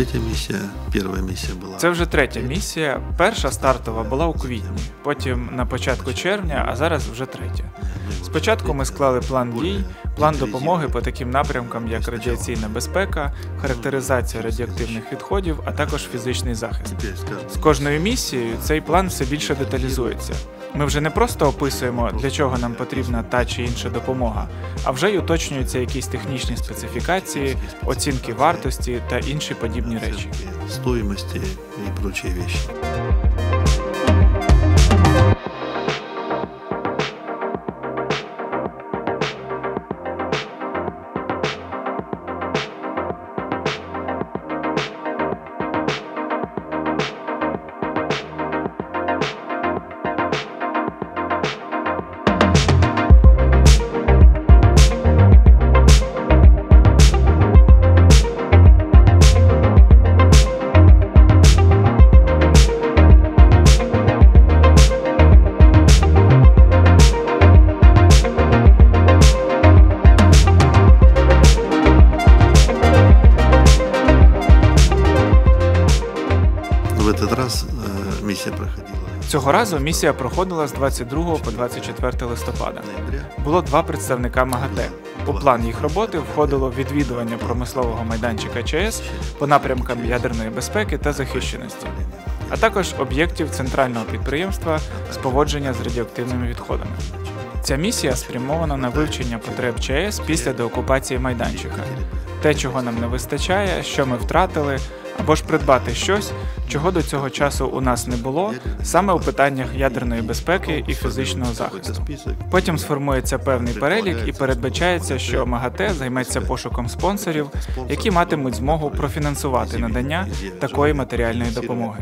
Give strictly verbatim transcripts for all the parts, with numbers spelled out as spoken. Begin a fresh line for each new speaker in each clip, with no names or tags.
третя місія, перша місія була.
Це вже третя місія. Перша стартова була у квітні, потім на початку червня, а зараз вже третя. Спочатку ми склали план дій, план допомоги по таким напрямкам, як радіаційна безпека, характеризація радіоактивних відходів, а також фізичний захист. З кожною місією цей план все більше деталізується. Ми вже не просто описуємо, для чого нам потрібна та чи інша допомога, а вже й уточнюються якісь технічні специфікації, оцінки вартості та інші подібні речі.
Стоїмості і прочі речі.
Цього разу місія проходила з двадцять другого по двадцять четверте листопада. Було два представника МАГАТЕ. У план їх роботи входило відвідування промислового майданчика ЧАЕС по напрямкам ядерної безпеки та захищеності, а також об'єктів центрального підприємства з поводження з радіоактивними відходами. Ця місія спрямована на вивчення потреб ЧАЕС після деокупації майданчика. Те, чого нам не вистачає, що ми втратили, або ж придбати щось, чого до цього часу у нас не було, саме у питаннях ядерної безпеки і фізичного захисту. Потім сформується певний перелік і передбачається, що МАГАТЕ займеться пошуком спонсорів, які матимуть змогу профінансувати надання такої матеріальної допомоги.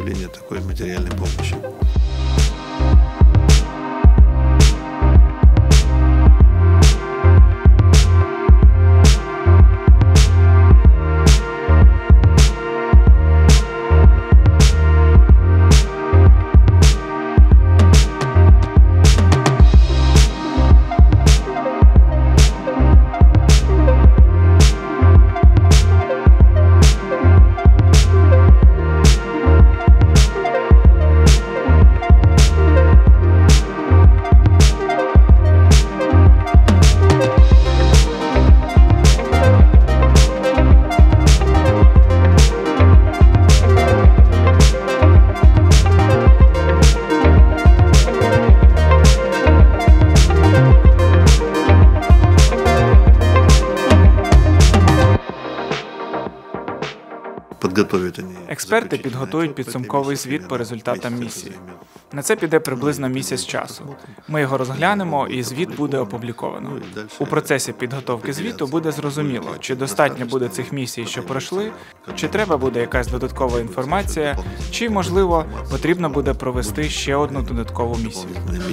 Експерти підготують підсумковий звіт по результатам місії. На це піде приблизно місяць часу. Ми його розглянемо і звіт буде опубліковано. У процесі підготовки звіту буде зрозуміло, чи достатньо буде цих місій, що пройшли, чи треба буде якась додаткова інформація, чи, можливо, потрібно буде провести ще одну додаткову місію.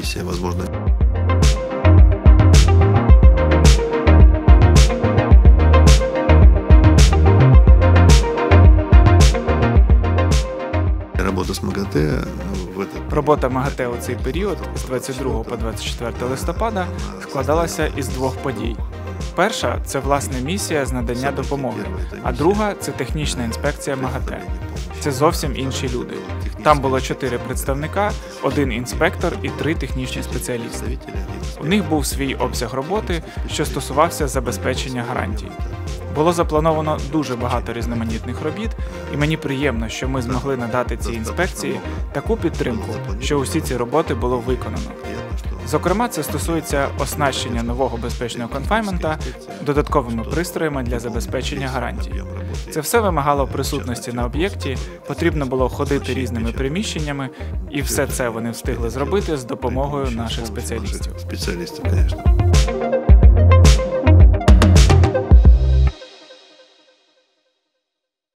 Робота МАГАТЕ у цей період з двадцять другого по двадцять четверте листопада складалася із двох подій. Перша – це, власне, місія з надання допомоги, а друга – це технічна інспекція МАГАТЕ. Це зовсім інші люди. Там було чотири представника, один інспектор і три технічні спеціалісти. У них був свій обсяг роботи, що стосувався забезпечення гарантій. Було заплановано дуже багато різноманітних робіт, і мені приємно, що ми змогли надати цій інспекції таку підтримку, що усі ці роботи було виконано. Зокрема, це стосується оснащення нового безпечного конфайнмента додатковими пристроями для забезпечення гарантій. Це все вимагало присутності на об'єкті, потрібно було ходити різними приміщеннями, і все це вони встигли зробити з допомогою наших спеціалістів.